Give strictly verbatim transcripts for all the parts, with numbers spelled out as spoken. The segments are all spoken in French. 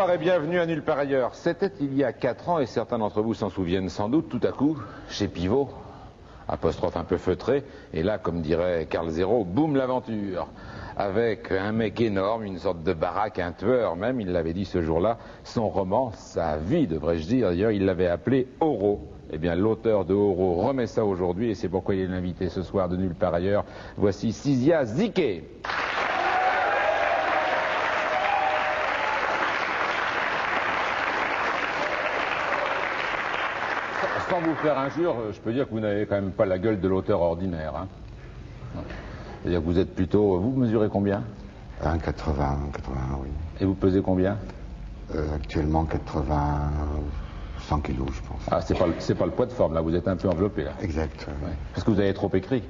Bonsoir et bienvenue à Nulle part ailleurs. C'était il y a quatre ans et certains d'entre vous s'en souviennent sans doute. Tout à coup, chez Pivot, apostrophe un peu feutré, et là, comme dirait Carl Zero, boum l'aventure. Avec un mec énorme, une sorte de baraque, un tueur même, il l'avait dit ce jour-là, son roman, sa vie devrais-je dire, d'ailleurs, il l'avait appelé Oro. Eh bien, l'auteur de Oro remet ça aujourd'hui et c'est pourquoi il est l'invité ce soir de Nulle part ailleurs. Voici Sizia Ziké. Sans vous faire injure, je peux dire que vous n'avez quand même pas la gueule de l'auteur ordinaire. Hein. C'est-à-dire que vous êtes plutôt... Vous mesurez combien? un mètre quatre-vingts, quatre-vingt-un, oui. Et vous pesez combien? euh, Actuellement, quatre-vingts, cent kilos, je pense. Ah, c'est pas, c'est pas le poids de forme, là, vous êtes un peu enveloppé, là. Exact. Oui. Ouais. Parce que vous avez trop écrit.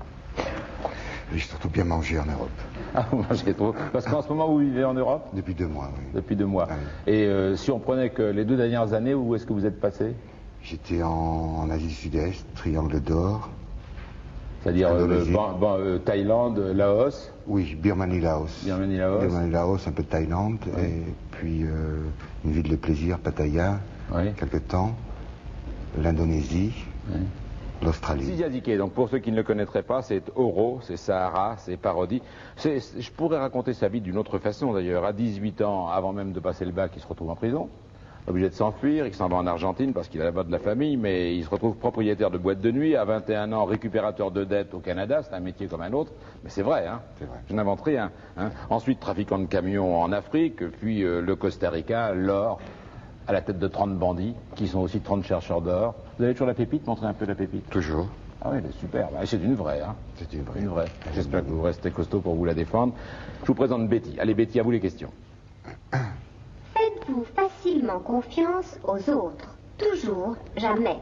J'ai surtout bien mangé en Europe. Ah, vous mangez trop. Parce qu'en ce moment, vous vivez en Europe? Depuis deux mois, oui. Depuis deux mois. Ah, oui. Et euh, si on prenait que les deux dernières années, où est-ce que vous êtes passé? J'étais en, en Asie du Sud-Est, Triangle d'Or. C'est-à-dire euh, ban, ban, euh, Thaïlande, Laos? Oui, Birmanie, Laos. Birmanie, Laos. Birmanie, Laos, un peu de Thaïlande, oui. Et puis euh, une ville de plaisir, Pattaya, oui. Quelque temps, l'Indonésie, oui. L'Australie. Sizia Ziké, donc pour ceux qui ne le connaîtraient pas, c'est Oro, c'est Sahara, c'est Parodie. C'est, je pourrais raconter sa vie d'une autre façon d'ailleurs. À dix-huit ans, avant même de passer le bac, il se retrouve en prison. Obligé de s'enfuir, il s'en va en Argentine parce qu'il a là-bas de la famille, mais il se retrouve propriétaire de boîte de nuit, à vingt et un ans récupérateur de dettes au Canada, c'est un métier comme un autre, mais c'est vrai, hein, c'est vrai. Je n'invente rien. Hein. Ensuite, trafiquant de camions en Afrique, puis euh, le Costa Rica, l'or, à la tête de trente bandits, qui sont aussi trente chercheurs d'or. Vous avez toujours la pépite? Montrez un peu la pépite. Toujours. Ah oui, elle est super, c'est une vraie, hein. C'est une vraie. Une vraie. J'espère que vous restez costaud pour vous la défendre. Je vous présente Betty. Allez Betty, à vous les questions. Faites-vous facilement confiance aux autres? Toujours, jamais.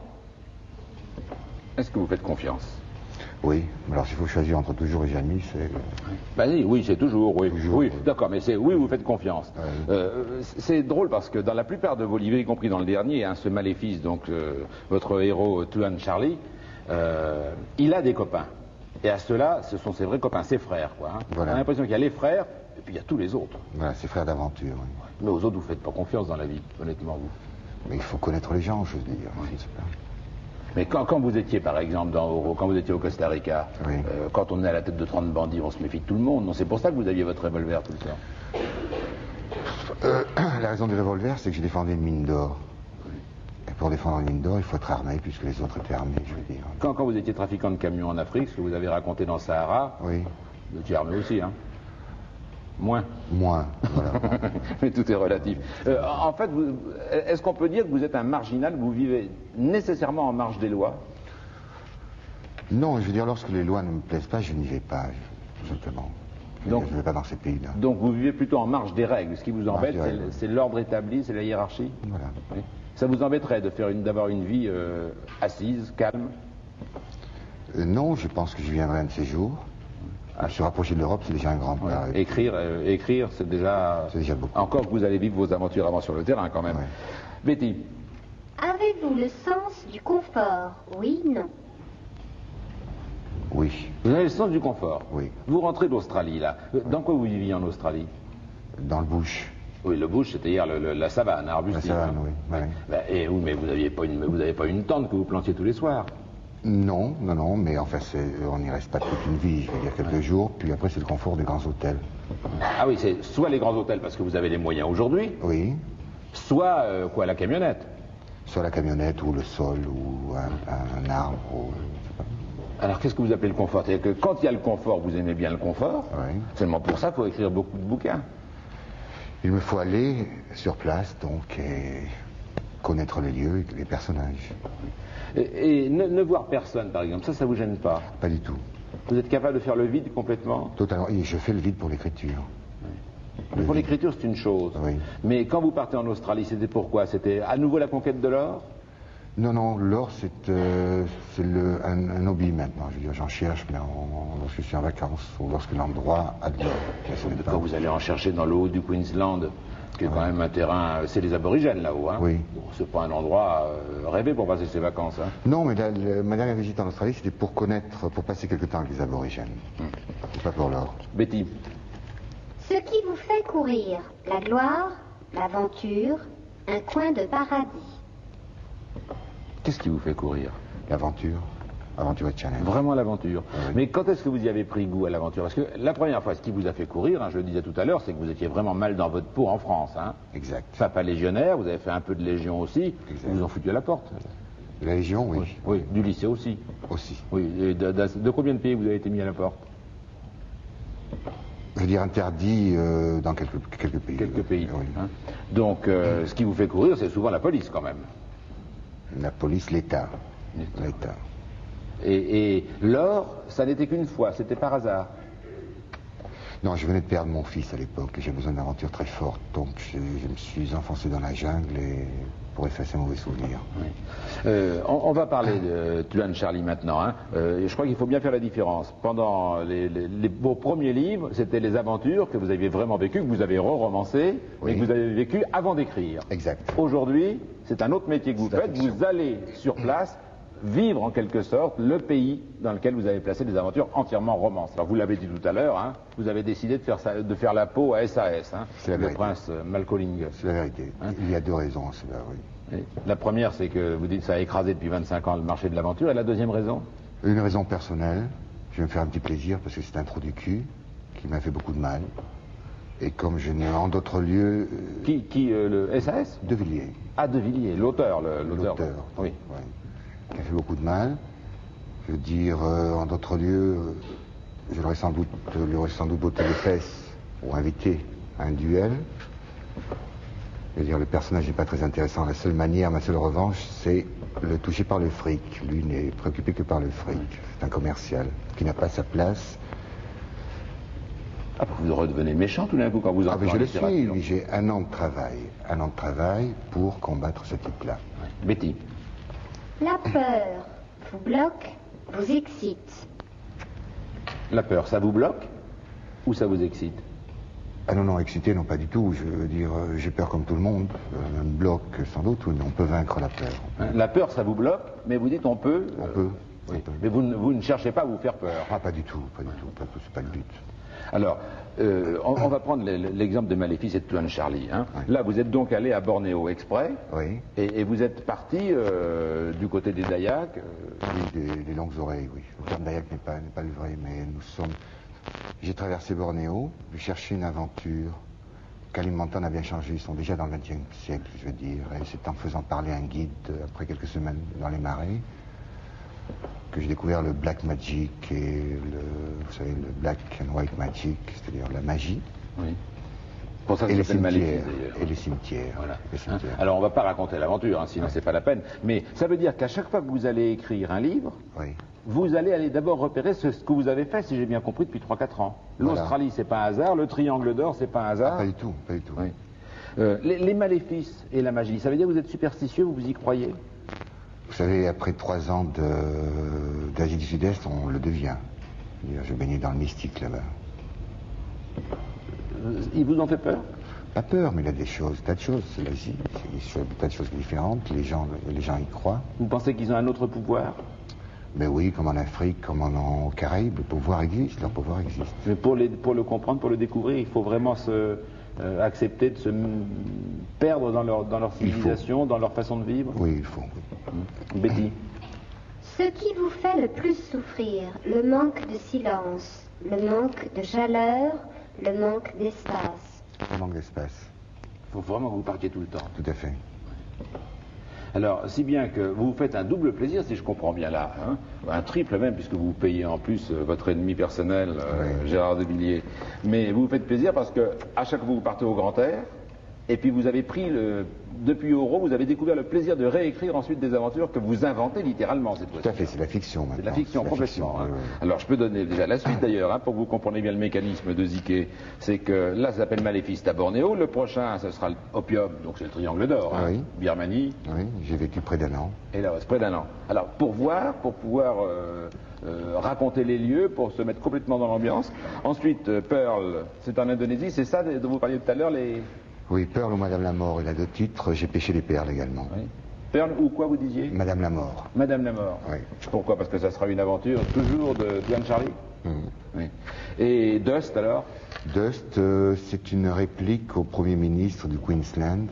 Est-ce que vous faites confiance? Oui, alors s'il faut choisir entre toujours et jamais, c'est... Bah oui, oui, c'est toujours, oui. Toujours, oui, oui. D'accord, mais c'est oui, vous faites confiance. Oui. Euh, c'est drôle parce que dans la plupart de vos livres, y compris dans le dernier, hein, ce Maléfice, donc euh, votre héros Tuan Charlie, euh, il a des copains. Et à ceux-là, ce sont ses vrais copains, ses frères, quoi. Hein. Voilà. On a l'impression qu'il y a les frères, et puis il y a tous les autres. Voilà, ses frères d'aventure, oui. Mais aux autres, vous faites pas confiance dans la vie, honnêtement, vous. Mais il faut connaître les gens, je veux dire. Oui. Je sais pas. Mais quand, quand vous étiez, par exemple, dans Oro, quand vous étiez au Costa Rica, oui. euh, quand on est à la tête de trente bandits, on se méfie de tout le monde. Non, c'est pour ça que vous aviez votre revolver tout le temps. Euh, la raison du revolver, c'est que j'ai défendu une mine d'or. Et pour défendre une mine d'or, il faut être armé, puisque les autres étaient armés, je veux dire. Quand, quand vous étiez trafiquant de camions en Afrique, ce que vous avez raconté dans Sahara, oui. Vous étiez armé aussi, hein? Moins. Moins, voilà. Mais tout est relatif. Euh, en fait, vous, est-ce qu'on peut dire que vous êtes un marginal, vous vivez nécessairement en marge des lois? Non, je veux dire, lorsque les lois ne me plaisent pas, je n'y vais pas, tout simplement. Je donc, ne vais pas dans ces pays-là. Donc vous vivez plutôt en marge des règles. Ce qui vous embête, règles, c'est, c'est l'ordre établi, c'est la hiérarchie? Voilà. Oui. Ça vous embêterait de faire une, d'avoir une vie euh, assise, calme? euh, Non, je pense que je viendrai un de ces jours. Ah, se rapprocher de l'Europe, c'est déjà un grand pas. Ouais. Écrire, euh, écrire, c'est déjà... C'est déjà beaucoup. Encore que vous allez vivre vos aventures avant sur le terrain, quand même. Ouais. Betty. Avez-vous le sens du confort? Oui, non. Oui. Vous avez le sens du confort? Oui. Vous rentrez d'Australie, là. Dans quoi vous viviez en Australie? Dans le bush. Oui, le bush, c'était hier le, le, la savane arbustive. La savane, oui. oui. Ben, et, oui, mais vous n'aviez pas une, vous n'avez pas une tente que vous plantiez tous les soirs? Non, non, non, mais enfin, c'est, on n'y reste pas toute une vie, je veux dire quelques ouais. jours, puis après c'est le confort des grands hôtels. Ah oui, c'est soit les grands hôtels parce que vous avez les moyens aujourd'hui, oui. Soit, euh, quoi, la camionnette. Soit la camionnette, ou le sol, ou un, un arbre, ou... Alors qu'est-ce que vous appelez le confort? C'est-à-dire que quand il y a le confort, vous aimez bien le confort, oui. Seulement pour ça, il faut écrire beaucoup de bouquins. Il me faut aller sur place, donc, et connaître les lieux et les personnages. Et, et ne, ne voir personne, par exemple, ça, ça vous gêne pas? Pas du tout. Vous êtes capable de faire le vide complètement? Totalement, et je fais le vide pour l'écriture. Oui. Pour l'écriture, c'est une chose. Oui. Mais quand vous partez en Australie, c'était pourquoi? C'était à nouveau la conquête de l'or? Non, non, l'or, c'est euh, le, un, un hobby maintenant. Je veux dire, j'en cherche, mais en, lorsque je suis en vacances, ou lorsque l'endroit a de l'or. Quand pas... vous allez en chercher dans le haut du Queensland, qui est quand même un terrain... C'est les aborigènes, là-haut, hein? Oui. Bon, c'est pas un endroit euh, rêvé pour passer ses vacances, hein? Non, mais la, la, ma dernière visite en Australie, c'était pour connaître, pour passer quelque temps avec les aborigènes. Hum. Pas pour l'or. Betty. Ce qui vous fait courir, la gloire l'aventure, un coin de paradis. Qu'est-ce qui vous fait courir? L'aventure. Aventure et challenge. Vraiment l'aventure. Oui. Mais quand est-ce que vous y avez pris goût à l'aventure? Parce que la première fois, ce qui vous a fait courir, hein, je le disais tout à l'heure, c'est que vous étiez vraiment mal dans votre peau en France. Hein. Exact. Papa légionnaire, vous avez fait un peu de légion aussi, Exact. vous vous en foutu à la porte. De la Légion, oui. Oui, oui, du lycée aussi. Aussi. Oui, et de, de, de combien de pays vous avez été mis à la porte? Je veux dire interdit euh, dans quelques, quelques pays. Quelques pays. Oui. Hein. Donc, euh, ce qui vous fait courir, c'est souvent la police quand même. La police, l'État. L'État. Et, et l'or, ça n'était qu'une fois, c'était par hasard. Non, je venais de perdre mon fils à l'époque et j'ai besoin d'aventures très fortes. Donc je, je me suis enfoncé dans la jungle et pour effacer un mauvais souvenir. Oui. Euh, on, on va parler de Tuan Charlie maintenant. Hein. Euh, je crois qu'il faut bien faire la différence. Pendant les, les, les, vos premiers livres, c'était les aventures que vous aviez vraiment vécues, que vous avez re-romancées, oui. et que vous avez vécues avant d'écrire. Exact. Aujourd'hui, c'est un autre métier que vous faites. Vous allez sur place vivre en quelque sorte le pays dans lequel vous avez placé des aventures entièrement romances. Alors vous l'avez dit tout à l'heure, hein, vous avez décidé de faire, ça, de faire la peau à S A S, hein, c'est la le vérité. prince Malcolm. C'est la vérité. Hein? Il y a deux raisons à cela, oui. Et la première, c'est que vous dites que ça a écrasé depuis vingt-cinq ans le marché de l'aventure. Et la deuxième raison? Une raison personnelle. Je vais me faire un petit plaisir parce que c'est un trou du cul qui m'a fait beaucoup de mal. Et comme je n'ai en d'autres lieux... Euh... Qui, qui euh, le S A S? De Villiers. Ah, De Villiers, l'auteur. L'auteur. Oui. Ouais. Qui a fait beaucoup de mal. Je veux dire, euh, en d'autres lieux, euh, je l'aurais sans doute, euh, lui aurais sans doute botté les fesses pour inviter à un duel. Je veux dire, le personnage n'est pas très intéressant. La seule manière, ma seule revanche, c'est le toucher par le fric. Lui n'est préoccupé que par le fric. C'est un commercial qui n'a pas sa place. Ah, vous redevenez méchant tout d'un coup quand vous entrez ah, mais en je le littérature. suis. J'ai un an de travail. Un an de travail pour combattre ce type-là. Ouais. Betty. La peur vous bloque, vous excite. La peur, ça vous bloque ou ça vous excite? Ah non, non, excité, non, pas du tout. Je veux dire, euh, j'ai peur comme tout le monde. Euh, un bloc, sans doute, oui, mais on peut vaincre la peur. Hein, la peur, ça vous bloque, mais vous dites on peut... On euh, peut. Oui. On peut. Mais vous, vous ne cherchez pas à vous faire peur. Ah, pas du tout, pas du tout, pas du tout, c'est pas le but. Alors, euh, on, on va prendre l'exemple de Maléfice et de Tuan Charlie. Hein. Oui. Là, vous êtes donc allé à Bornéo exprès, Oui. et, et vous êtes parti euh, du côté des Dayaks. Euh... Oui, des, des longues oreilles, oui. Le terme Dayak n'est pas, n'est pas le vrai, mais nous sommes... J'ai traversé Bornéo, j'ai cherché une aventure. Kalimantan a bien changé, ils sont déjà dans le vingtième siècle, je veux dire. Et c'est en faisant parler un guide, après quelques semaines dans les marais, que j'ai découvert le black magic et le, vous savez, le black and white magic, c'est-à-dire la magie. Oui. Pour ça que et, les s'appelle Maléfice, et les cimetières. Voilà. Les cimetières. Hein. Alors on ne va pas raconter l'aventure, hein, sinon ouais. c'est pas la peine. Mais ça veut dire qu'à chaque fois que vous allez écrire un livre, oui. vous allez aller d'abord repérer ce, ce que vous avez fait, si j'ai bien compris, depuis trois quatre ans. Voilà. L'Australie, c'est pas un hasard. Le Triangle d'Or, c'est pas un hasard. Ah, pas du tout, pas du tout. Oui. Euh, les, les maléfices et la magie, ça veut dire que vous êtes superstitieux, vous vous y croyez? Vous savez, après trois ans d'Asie du Sud-Est, on le devient. Je baignais dans le mystique là-bas. Ils vous ont fait peur? Pas peur, mais il y a des choses, tas de choses. C'est l'Asie, c'est des tas de choses différentes. Les gens, les gens y croient. Vous pensez qu'ils ont un autre pouvoir? Mais oui, comme en Afrique, comme en, aux Caraïbes, le pouvoir existe, leur pouvoir existe. Mais pour, les, pour le comprendre, pour le découvrir, il faut vraiment se, euh, accepter de se perdre dans leur, dans leur civilisation, dans leur façon de vivre. Oui, il faut. Oui. Mmh. Betty. Ce qui vous fait le plus souffrir, le manque de silence, le manque de chaleur, le manque d'espace. Le manque d'espace. Il faut vraiment que vous partiez tout le temps. Tout à fait. Alors, si bien que vous vous faites un double plaisir, si je comprends bien là, hein, un triple même, puisque vous payez en plus euh, votre ennemi personnel, euh, oui. Gérard de Villiers. Mais vous vous faites plaisir parce que à chaque fois vous partez au grand air, et puis vous avez pris le... Depuis Euro, vous avez découvert le plaisir de réécrire ensuite des aventures que vous inventez littéralement cette fois-ci. Tout à fait, c'est la fiction maintenant. C'est de la fiction, la complètement. fiction, Hein. oui, oui. Alors je peux donner déjà la suite d'ailleurs, hein, pour que vous compreniez bien le mécanisme de Ziké. C'est que là, ça s'appelle Maléfice à Bornéo. Le prochain, ce sera l'Opium, donc c'est le Triangle d'Or. Hein. Oui. Birmanie. Oui, j'ai vécu près d'un an. Et là, c'est près d'un an. Alors pour voir, pour pouvoir euh, euh, raconter les lieux, pour se mettre complètement dans l'ambiance. Ensuite, euh, Pearl, c'est en Indonésie. C'est ça dont vous parliez tout à l'heure, les... Oui, Pearl ou Madame la Mort, il a deux titres. J'ai pêché les perles également. Oui. Pearl ou quoi vous disiez? Madame la Mort. Madame la Mort. Oui. Pourquoi? Parce que ça sera une aventure toujours de Tuan Charlie. Mmh. Oui. Et Dust, alors? Dust, euh, c'est une réplique au Premier ministre du Queensland,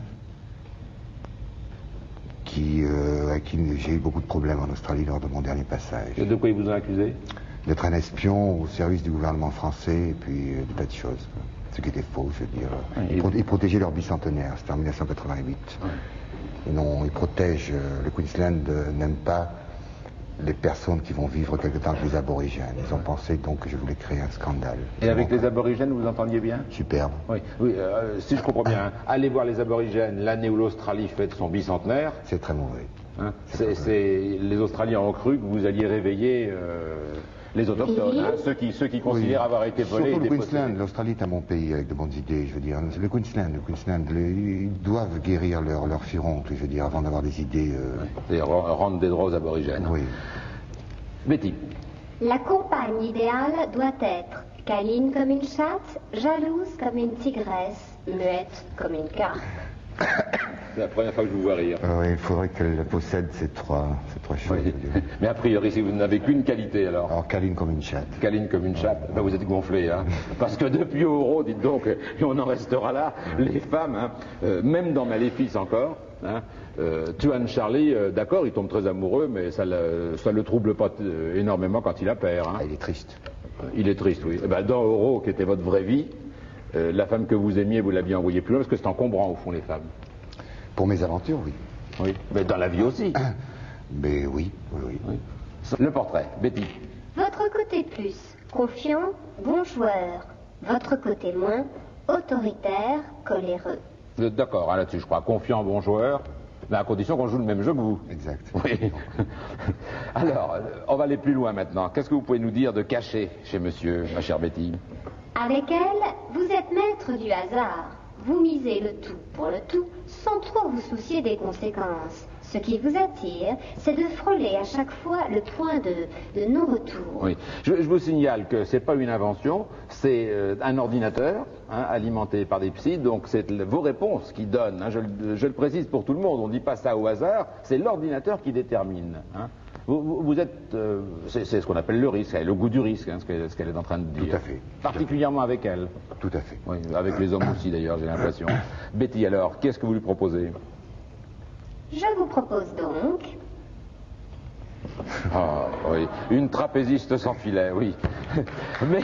qui, euh, avec qui j'ai eu beaucoup de problèmes en Australie lors de mon dernier passage. Et de quoi ils vous ont accusé? D'être un espion au service du gouvernement français, et puis euh, des tas de choses. Ce qui était faux, je veux dire. Ils, pro ils protégeaient leur bicentenaire, c'était en mille neuf cent quatre-vingt-huit. Ouais. Et non, ils protègent, euh, le Queensland euh, n'aime pas les personnes qui vont vivre quelque temps avec les aborigènes. Ils ont pensé donc que je voulais créer un scandale. Et avec les aborigènes, vous entendiez bien? Superbe. Oui, oui euh, si je comprends bien, allez voir les aborigènes l'année où l'Australie fête son bicentenaire. C'est très mauvais. Hein, c'est, c'est, les Australiens ont cru que vous alliez réveiller euh, les autochtones, hein, ceux qui, ceux qui considèrent oui. avoir été volés. Surtout le Queensland, l'Australie est un bon pays avec de bonnes idées, je veux dire. Le Queensland, le Queensland, les, ils doivent guérir leur, leur furoncle, je veux dire, avant d'avoir des idées... Euh... Oui. C'est-à-dire rendre des droits aux aborigènes. Oui. Betty. La compagne idéale doit être câline comme une chatte, jalouse comme une tigresse, muette comme une carte. C'est la première fois que je vous vois rire. Euh, oui, il faudrait qu'elle possède ces trois, ces trois choses. Oui. Mais a priori, si vous n'avez qu'une qualité, alors... Alors, câline comme une chatte. Câline comme une chatte, ben, vous êtes gonflé, hein. Parce que depuis Euro, dites donc, et on en restera là, les femmes, hein, euh, même dans Maléfice encore, hein, euh, Tuan Charlie, euh, d'accord, il tombe très amoureux, mais ça le, ça le trouble pas euh, énormément quand il la perd. Hein. Ah, il est triste. Il est triste, oui. Et ben, dans Euro, qui était votre vraie vie, euh, la femme que vous aimiez, vous l'aviez envoyée plus loin, parce que c'est encombrant, au fond, les femmes. Pour mes aventures, oui. Oui, mais dans la vie aussi. Mais oui, oui, oui. oui. Le portrait, Betty. Votre côté plus, confiant, bon joueur. Votre côté moins, autoritaire, coléreux. Vous êtes d'accord hein, là-dessus, je crois. Confiant, bon joueur, mais à condition qu'on joue le même jeu que vous. Exact. Oui. Alors, on va aller plus loin maintenant. Qu'est-ce que vous pouvez nous dire de caché chez monsieur, ma chère Betty? Avec elle, vous êtes maître du hasard. Vous misez le tout pour le tout, sans trop vous soucier des conséquences. Ce qui vous attire, c'est de frôler à chaque fois le point de, de non-retour. Oui, je, je vous signale que c'est pas une invention, c'est euh, un ordinateur hein, alimenté par des psys, donc c'est vos réponses qui donnent. Hein, je, je le précise pour tout le monde, on ne dit pas ça au hasard, c'est l'ordinateur qui détermine. Hein. Vous, vous, vous êtes, euh, c'est ce qu'on appelle le risque, le goût du risque, hein, ce qu'elle ce qu'elle est en train de dire. Tout à fait. Particulièrement avec elle. Tout à fait. Oui, avec les hommes aussi d'ailleurs, j'ai l'impression. Betty, alors, qu'est-ce que vous lui proposez? Je vous propose donc... Ah, oui, une trapéziste sans filet, oui. Mais...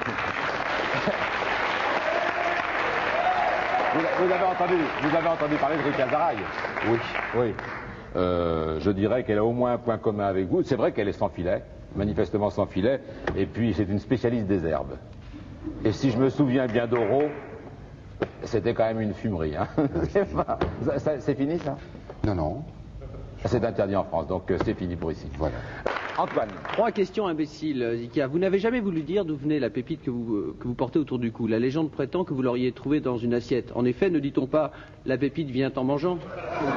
vous, vous, avez entendu, vous avez entendu parler de Rika Zaraï? Oui. Oui. Euh, je dirais qu'elle a au moins un point commun avec vous. C'est vrai qu'elle est sans filet, manifestement sans filet, et puis c'est une spécialiste des herbes. Et si je me souviens bien d'Oro, c'était quand même une fumerie. Hein. C'est fini ça? Non, non. C'est interdit en France, donc c'est fini pour ici. Voilà. Antoine. Trois questions imbéciles, Zika. Vous n'avez jamais voulu dire d'où venait la pépite que vous, que vous portez autour du cou. La légende prétend que vous l'auriez trouvée dans une assiette. En effet, ne dit-on pas « la pépite vient en mangeant » ? Non,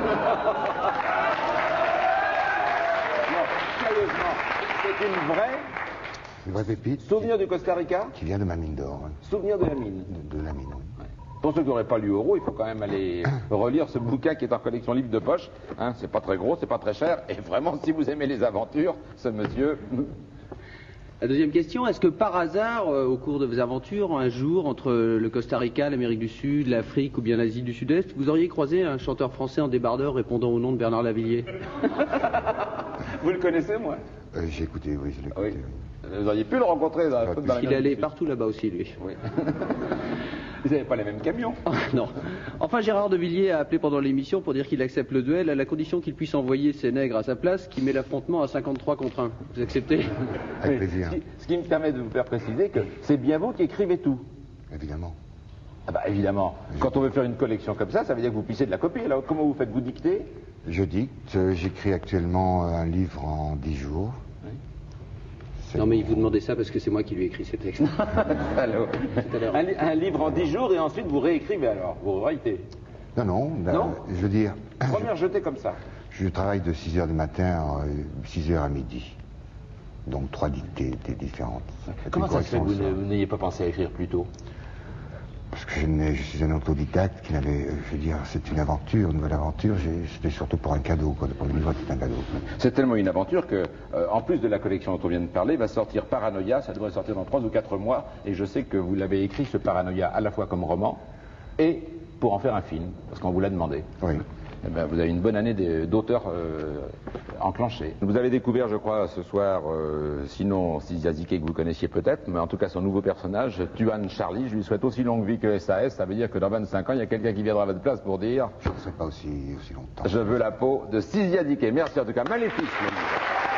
sérieusement, c'est une vraie... Une vraie pépite. Souvenir du Costa Rica? Qui vient de ma mine d'or. Hein. Souvenir de la mine. De, de la mine, oui. Ouais. Pour ceux qui n'auraient pas lu Euro, il faut quand même aller relire ce bouquin qui est en collection libre de poche. Hein, c'est pas très gros, c'est pas très cher. Et vraiment, si vous aimez les aventures, ce monsieur... La deuxième question, est-ce que par hasard, euh, au cours de vos aventures, un jour, entre le Costa Rica, l'Amérique du Sud, l'Afrique ou bien l'Asie du Sud-Est, vous auriez croisé un chanteur français en débardeur répondant au nom de Bernard Lavilliers? Vous le connaissez, moi? euh, J'ai écouté, oui, je l'ai écouté. Oui. Oui. Vous auriez pu le rencontrer dans la, dans la Il allait partout là-bas aussi, lui. Oui. Vous n'avez pas les mêmes camions? Non. Enfin, Gérard de Villiers a appelé pendant l'émission pour dire qu'il accepte le duel à la condition qu'il puisse envoyer ses nègres à sa place, qui met l'affrontement à cinquante-trois contre un. Vous acceptez? Avec plaisir. Ce qui, ce qui me permet de vous faire préciser que c'est bien vous qui écrivez tout. Évidemment. Ah bah évidemment. Quand on veut faire une collection comme ça, ça veut dire que vous pissez de la copie. Alors comment vous faites? Vous dictez? Je dicte. J'écris actuellement un livre en dix jours. Non, mais il vous demandait ça parce que c'est moi qui lui ai écrit ces textes. Alors, un, li un livre en dix jours et ensuite vous réécrivez alors, vous writez. Non, non, ben, non je veux dire... Première jetée comme ça. Je travaille de six heures du matin à six heures à midi. Donc trois dictées différentes. Comment ça se fait que vous n'ayez pas pensé à écrire plus tôt? parce que je, n'ai- je suis un autodidacte qui n'avait, euh, je veux dire, c'est une aventure, une nouvelle aventure, j'ai- c'était surtout pour un cadeau, quoi. Pour le livre, c'est un cadeau. C'est tellement une aventure que, euh, en plus de la collection dont on vient de parler, va sortir Paranoia, ça devrait sortir dans trois ou quatre mois, et je sais que vous l'avez écrit, ce Paranoia, à la fois comme roman, et pour en faire un film, parce qu'on vous l'a demandé. Oui. Eh ben, vous avez une bonne année des- d'auteurs euh, enclenchés. Vous avez découvert, je crois, ce soir, euh, sinon Sizia Ziké que vous connaissiez peut-être, mais en tout cas son nouveau personnage, Tuan Charlie. Je lui souhaite aussi longue vie que S A S. Ça veut dire que dans vingt-cinq ans, il y a quelqu'un qui viendra à votre place pour dire Je ne serai pas aussi, aussi longtemps. je veux la peau de Sizia Ziké. Merci en tout cas. Maléfice, le livre.